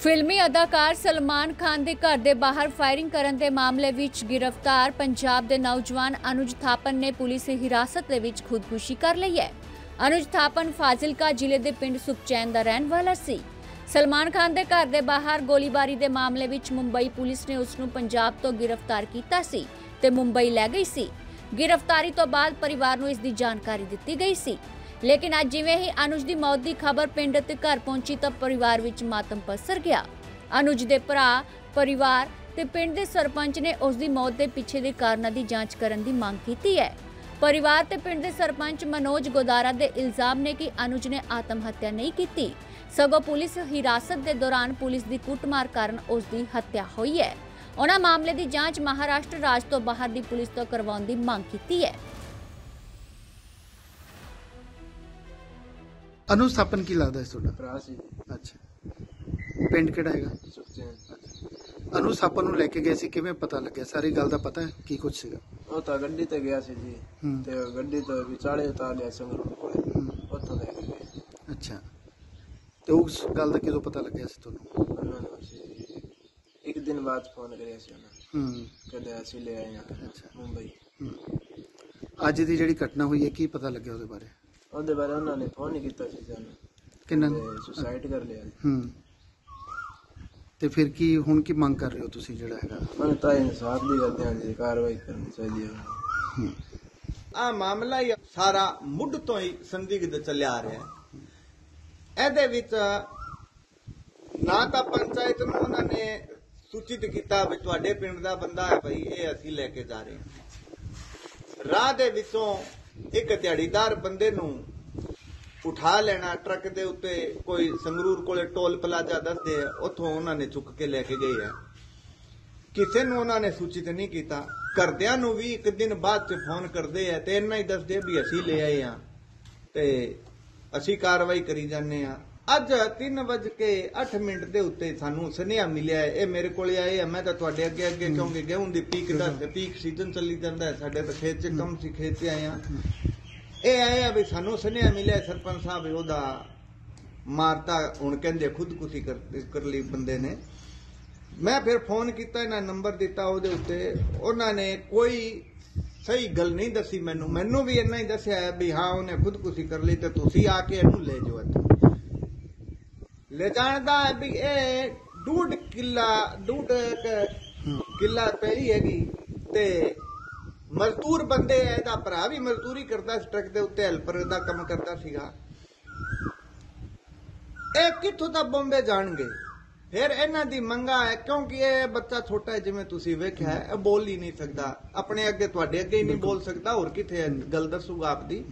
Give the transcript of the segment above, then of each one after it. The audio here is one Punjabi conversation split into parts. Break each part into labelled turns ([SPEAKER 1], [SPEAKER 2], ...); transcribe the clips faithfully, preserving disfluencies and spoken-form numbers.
[SPEAKER 1] फिल्मी अदाकार सलमान खान के घर के बाहर फायरिंग करने के मामले विच गिरफ्तार पंजाब के नौजवान अनुज थापन ने पुलिस हिरासत दे विच खुदकुशी कर ली है। अनुज थापन फाजिलका जिले के पिंड सुखचैन का रहने वाला सी। सलमान खान के घर के बाहर गोलीबारी के मामले विच मुंबई पुलिस ने उसनू पंजाब तो गिरफ्तार किया सी ते मुंबई लै गई सी। गिरफ्तारी तो बाद परिवार नू इसकी जानकारी दी गई सी, लेकिन अज जिवें ही अनुज की मौत की खबर पिंड ते घर पहुंची तो परिवार विच मातम पसर गया। अनुज दे भरा, परिवार ते पिंड दे सरपंच ने उसकी मौत के पिछे के कारणों की जांच करने की मांग की है। परिवार ते पिंड दे सरपंच मनोज गोदारा दे इल्जाम ने कि अनुज ने आत्महत्या नहीं की, सगों पुलिस हिरासत के दौरान पुलिस की कुटमार कारण उसकी हत्या हुई है। उन्होंने मामले की जांच महाराष्ट्र राज तो बाहर की पुलिस तो करवाने की मांग की है।
[SPEAKER 2] अनुज थापन की लगता है ਤੁਹਾਡਾ
[SPEAKER 3] ਭਰਾ ਸੀ।
[SPEAKER 2] अच्छा ਪਿੰਡ ਕਿਹੜਾ ਹੈਗਾ?
[SPEAKER 3] ਸੁਖਚੈਨ।
[SPEAKER 2] अनुज थापन ਨੂੰ ਲੈ ਕੇ ਗਏ ਸੀ, ਕਿਵੇਂ ਪਤਾ ਲੱਗਿਆ? ਸਾਰੀ ਗੱਲ ਦਾ ਪਤਾ ਹੈ ਕੀ ਕੁਝ ਸੀਗਾ?
[SPEAKER 3] ਉਹ ਤਾਂ ਗੱਡੀ ਤੇ ਗਿਆ ਸੀ ਜੀ, ਤੇ ਗੱਡੀ ਤੋਂ ਵਿਚਾਲੇ ਉਤਾਰ ਲਿਆ ਸੰਗਰੂਰ ਕੋਲੇ, ਉੱਥੋਂ ਲੈ ਕੇ ਗਏ।
[SPEAKER 2] ਅੱਛਾ, ਤੇ ਉਸ ਗੱਲ ਦਾ ਕਿਦੋਂ ਪਤਾ ਲੱਗਿਆ ਸੀ ਤੁਹਾਨੂੰ?
[SPEAKER 3] ਉਹਨਾਂ ਨੂੰ ਅਸੀਂ ਇੱਕ ਦਿਨ ਬਾਅਦ ਫੋਨ ਕਰਿਆ ਸੀ ਉਹਨਾਂ
[SPEAKER 2] ਹੂੰ,
[SPEAKER 3] ਕਹਿੰਦੇ ਅਸੀਂ ਲੈ ਆਏ ਹਾਂ ਮੁੰਬਈ।
[SPEAKER 2] ਅੱਜ ਦੀ ਜਿਹੜੀ ਘਟਨਾ ਹੋਈ ਹੈ ਕੀ ਪਤਾ ਲੱਗਿਆ ਉਹਦੇ ਬਾਰੇ?
[SPEAKER 3] ਉਹਦੇ ਬਾਰੇ ਉਹਨਾਂ ਨੇ ਫੋਨ ਨਹੀਂ ਕੀਤਾ ਸੀ ਸਾਨੂੰ।
[SPEAKER 2] ਕਿੰਨਾ
[SPEAKER 3] ਸੁਸਾਈਡ ਕਰ ਲਿਆ।
[SPEAKER 2] ਹੂੰ, ਤੇ ਫਿਰ ਕੀ ਹੁਣ ਕੀ ਮੰਗ ਕਰ ਰਹੇ ਹੋ ਤੁਸੀਂ ਜਿਹੜਾ ਹੈਗਾ?
[SPEAKER 3] ਉਹਨੇ ਤਾਂ ਇਨਸਾਫ ਦੀ ਕਰਦੇ ਹਾਂ ਜੀ, ਕਾਰਵਾਈ ਕਰਨੀ ਚਾਹੀਦੀ ਹੈ।
[SPEAKER 4] ਆ ਮਾਮਲਾ ਹੀ ਸਾਰਾ ਮੁੱਢ ਤੋਂ ਹੀ ਸੰਦਿਗਧ ਚੱਲਿਆ ਆ ਰਿਹਾ ਹੈ। ਇਹਦੇ ਵਿੱਚ ਨਾ ਤਾਂ ਪੰਚਾਇਤ ਨੂੰ ਉਹਨਾਂ ਨੇ ਸੂਚਿਤ ਕੀਤਾ ਵੀ ਤੁਹਾਡੇ ਪਿੰਡ ਦਾ ਬੰਦਾ ਹੈ ਭਾਈ, ਇਹ ਅਸੀਂ ਲੈ ਕੇ ਜਾ ਰਹੇ ਹਾਂ। ਰਾਹ ਦੇ ਵਿੱਚੋਂ ਇੱਕ ਦਿਹਾੜੀਦਾਰ ਬੰਦੇ ਨੂੰ ਉਠਾ ਲੈਣਾ ਟਰੱਕ ਦੇ ਉੱਤੇ, ਕੋਈ ਸੰਗਰੂਰ ਕੋਲੇ ਟੋਲ ਪਲਾਜ਼ਾ ਦੱਸਦੇ ਆ, ਉੱਥੋਂ ਉਹਨਾਂ ਨੇ ਚੁੱਕ ਕੇ ਲੈ ਕੇ ਗਏ ਆ। ਕਿਸੇ ਨੂੰ ਉਹਨਾਂ ਨੇ ਸੂਚਿਤ ਨਹੀਂ ਕੀਤਾ। ਘਰਦਿਆਂ ਨੂੰ ਵੀ ਇੱਕ ਦਿਨ ਬਾਅਦ ਚ ਫੋਨ ਕਰਦੇ ਆ ਤੇ ਇੰਨਾ ਹੀ ਦੱਸਦੇ ਵੀ ਅਸੀਂ ਲੈ ਆਏ ਆ ਤੇ ਅਸੀਂ ਕਾਰਵਾਈ ਕਰੀ ਜਾਂਦੇ ਆ। ਅੱਜ ਤਿੰਨ ਵਜ ਕੇ ਅੱਠ ਮਿੰਟ ਦੇ ਉੱਤੇ ਸਾਨੂੰ ਸੁਨੇਹਾ ਮਿਲਿਆ, ਇਹ ਮੇਰੇ ਕੋਲ ਆਏ ਆ। ਮੈਂ ਤਾਂ ਤੁਹਾਡੇ ਅੱਗੇ ਅੱਗੇ ਕਿਉਂਕਿ ਗੇਹੂੰ ਦੀ ਪੀਕ ਦਾ ਪੀਕ ਸੀਜ਼ਨ ਚੱਲੀ ਜਾਂਦਾ ਹੈ, ਸਾਡੇ ਤਾਂ ਖੇਤ 'ਚ ਕੰਮ ਸੀ, ਖੇਤ 'ਚ ਆਏ ਆ। ਇਹ ਆਏ ਆ ਵੀ ਸਾਨੂੰ ਸੁਨੇਹਾ ਮਿਲਿਆ ਸਰਪੰਚ ਸਾਹਿਬ ਉਹਦਾ ਮਾਰਤਾ, ਹੁਣ ਕਹਿੰਦੇ ਖੁਦਕੁਸ਼ੀ ਕਰ ਲਈ ਬੰਦੇ ਨੇ। ਮੈਂ ਫਿਰ ਫੋਨ ਕੀਤਾ, ਇਹਨਾਂ ਨੰਬਰ ਦਿੱਤਾ, ਉਹਦੇ ਉੱਤੇ ਉਹਨਾਂ ਨੇ ਕੋਈ ਸਹੀ ਗੱਲ ਨਹੀਂ ਦੱਸੀ ਮੈਨੂੰ। ਮੈਨੂੰ ਵੀ ਇੰਨਾ ਹੀ ਦੱਸਿਆ ਵੀ ਹਾਂ ਉਹਨੇ ਖੁਦਕੁਸ਼ੀ ਕਰ ਲਈ ਤੇ ਤੁਸੀਂ ਆ ਕੇ ਇਹਨੂੰ ਲੈ ਜਾਓ। ਇੱਥੇ ਲੈ ਜਾਣਦਾ ਹੈ ਵੀ ਇਹ ਡੂਢ ਕਿੱਲਾ ਡੂਢ ਕਿੱਲਾ ਪੈਰੀ ਹੈਗੀ ਤੇ ਮਜ਼ਦੂਰ ਬੰਦੇ ਹੈ। ਇਹਦਾ ਭਰਾ ਵੀ ਮਜ਼ਦੂਰੀ ਕਰਦਾ ਸੀ, ਟਰੱਕ ਦੇ ਉੱਤੇ ਹੈਲਪਰ ਦਾ ਕੰਮ ਕਰਦਾ ਸੀਗਾ। ਇਹ ਕਿੱਥੋਂ ਦਾ ਬੰਬੇ ਜਾਣਗੇ? ਫਿਰ ਇਹਨਾਂ ਦੀ ਮੰਗਾ ਹੈ, ਕਿਉਂਕਿ ਇਹ ਬੱਚਾ ਛੋਟਾ ਹੈ, ਜਿਵੇਂ ਤੁਸੀਂ ਵੇਖਿਆ ਹੈ, ਇਹ ਬੋਲ ਹੀ ਨਹੀਂ ਸਕਦਾ, ਆਪਣੇ ਅੱਗੇ ਤੁਹਾਡੇ ਅੱਗੇ ਹੀ ਨਹੀਂ ਬੋਲ ਸਕਦਾ, ਹੋਰ ਕਿੱਥੇ ਗੱਲ ਦੱਸੂਗਾ ਆਪਦੀ।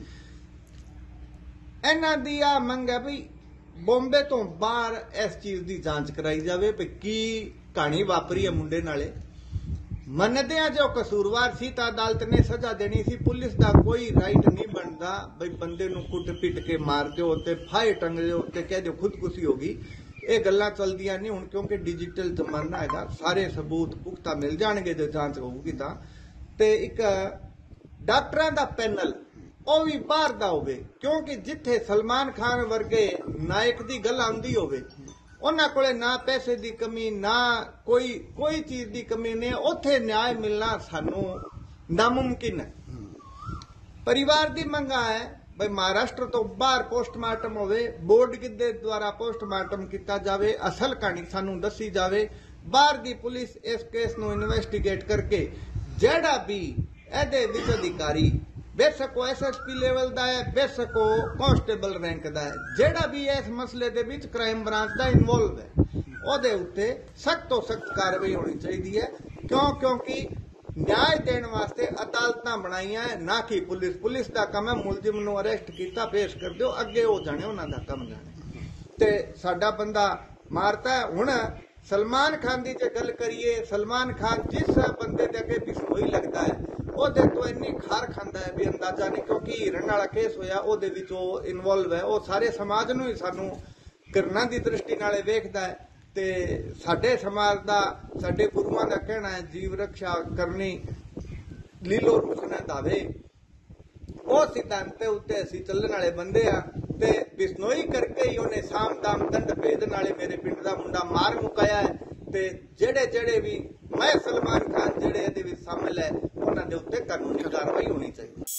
[SPEAKER 4] ਇਹਨਾਂ ਦੀ ਆ ਮੰਗ ਹੈ ਵੀ ਬੰਬੇ ਤੋਂ ਬਾਹਰ ਇਸ ਚੀਜ਼ ਦੀ ਜਾਂਚ ਕਰਾਈ ਜਾਵੇ ਵੀ ਕੀ ਕਹਾਣੀ ਵਾਪਰੀ ਹੈ ਮੁੰਡੇ ਨਾਲੇ। ਮੰਨਦੇ ਆ ਜੋ ਕਸੂਰਵਾਰ ਸੀ ਤਾਂ ਅਦਾਲਤ ਨੇ ਸਜ਼ਾ ਦੇਣੀ ਸੀ। ਪੁਲਿਸ ਦਾ ਕੋਈ ਰਾਈਟ ਨਹੀਂ ਬਣਦਾ ਬਈ ਬੰਦੇ ਨੂੰ ਕੁੱਟ ਪਿੱਟ ਕੇ ਮਾਰ ਦਿਓ ਤੇ ਫਾਹੇ ਟੰਗ ਦਿਓ ਤੇ ਕਹਿ ਦਿਓ ਖੁਦਕੁਸ਼ੀ ਹੋ ਗਈ। ਇਹ ਗੱਲਾਂ ਚੱਲਦੀਆਂ ਨਹੀਂ ਹੁਣ, ਕਿਉਂਕਿ ਡਿਜੀਟਲ ਜ਼ਮਾਨਾ ਹੈਗਾ, ਸਾਰੇ ਸਬੂਤ ਪੁਖਤਾ ਮਿਲ ਜਾਣਗੇ ਜੇ ਜਾਂਚ ਹੋਊਗੀ ਤਾਂ। ਤੇ ਇੱਕ ਡਾਕਟਰਾਂ ਦਾ ਪੈਨਲ ਉਹ ਵੀ ਬਾਹਰ ਦਾ ਹੋਵੇ, ਕਿਉਂਕਿ ਜਿੱਥੇ ਸਲਮਾਨ ਖਾਨ ਵਰਗੇ ਨਾਇਕ ਦੀ ਗੱਲ ਆਉਂਦੀ ਹੋਵੇ ਉਹਨਾਂ ਕੋਲੇ ਨਾ ਪੈਸੇ ਦੀ ਕਮੀ, ਨਾ ਕੋਈ ਕੋਈ ਚੀਜ਼ ਦੀ ਕਮੀ ਨਹੀਂ, ਉੱਥੇ ਨਿਆਂ ਮਿਲਣਾ ਸਾਨੂੰ ਨਾਮੁਮਕਿਨ ਹੈ। ਪਰਿਵਾਰ ਦੀ ਮੰਗਾ ਹੈ ਬਈ ਮਹਾਰਾਸ਼ਟਰ ਤੋਂ ਬਾਹਰ ਪੋਸਟਮਾਰਟਮ ਹੋਵੇ, ਬੋਰਡ ਕਿੱਦੇ ਦੁਆਰਾ ਪੋਸਟਮਾਰਟਮ ਕੀਤਾ ਜਾਵੇ, ਅਸਲ ਕਹਾਣੀ ਸਾਨੂੰ ਦੱਸੀ ਜਾਵੇ। ਬਾਹਰ ਦੀ ਪੁਲਿਸ ਇਸ ਕੇਸ ਨੂੰ ਇਨਵੈਸਟੀਗੇਟ ਕਰਕੇ ਜਿਹੜਾ ਵੀ ਇਹਦੇ ਵਿੱਚ ਅਧਿਕਾਰੀ, बेशक वो एस एस पी लेवल का है, बेशक वो कांस्टेबल रैंक का है, जेड़ा भी इस मसले दे विच क्राइम ब्रांच का इन्वॉल्व है, ओदे उत्ते सख्त तो सख्त कार्रवाई होनी चाहिए है। क्यों? क्योंकि न्याय देने वास्ते अदालतां बनाईयां है, ना कि पुलिस। पुलिस का काम है मुलजिम नूं अरेस्ट किया, पेश कर दो, अगे हो जाने, उन्हां दा काम जाने। ते साडा बंदा मारता है। हुण सलमान खान की जे गल करिए, सलमान खान जिस बंदे दे अगे बिश्नोई लगता है ਉਹਦੇ ਤੋਂ ਇੰਨੀ ਖਾਰ ਖਾਂਦਾ ਹੈ ਵੀ ਅੰਦਾਜ਼ਾ ਨਹੀਂ, ਕਿਉਂਕਿ ਹਿਰਨ ਵਾਲਾ ਕੇਸ ਹੋਇਆ ਉਹਦੇ ਵਿੱਚ ਉਹ ਇਨਵੋਲਵ ਹੈ। ਉਹ ਸਾਰੇ ਸਮਾਜ ਨੂੰ ਹੀ ਸਾਨੂੰ ਕਿਰਨਾਂ ਦੀ ਦ੍ਰਿਸ਼ਟੀ ਨਾਲੇ ਵੇਖਦਾ ਹੈ ਤੇ ਸਾਡੇ ਸਮਾਜ ਦਾ, ਸਾਡੇ ਗੁਰੂਆਂ ਦਾ ਕਹਿਣਾ ਹੈ ਜੀਵ ਰੱਖਿਆ ਕਰਨੀ ਲੀਲੋ ਰੁਖਨਾ ਦਾਵੇ। ਉਹ ਸਿਧਾਂਤ ਉੱਤੇ ਅਸੀਂ ਚੱਲਣ ਵਾਲੇ ਬੰਦੇ ਆ ਤੇ ਬਿਸ਼ਨੋਈ ਕਰਕੇ ਹੀ ਉਹਨੇ ਸਾਮ ਦਾਮ ਦੰਡ ਭੇਦ ਨਾਲ ਨਾਲੇ ਮੇਰੇ ਪਿੰਡ ਦਾ ਮੁੰਡਾ ਮਾਰ ਮੁਕਾਇਆ ਹੈ ਤੇ ਜਿਹੜੇ ਜਿਹੜੇ ਵੀ ਮੈਂ ਸਲਮਾਨ ਖਾਨ ਜਿਹੜੇ ਇਹਦੇ ਵਿੱਚ ਸ਼ਾਮਿਲ ਹੈ ਉਹਨਾਂ ਦੇ ਉੱਤੇ ਕਾਨੂੰਨੀ ਕਾਰਵਾਈ ਹੋਣੀ ਚਾਹੀਦੀ।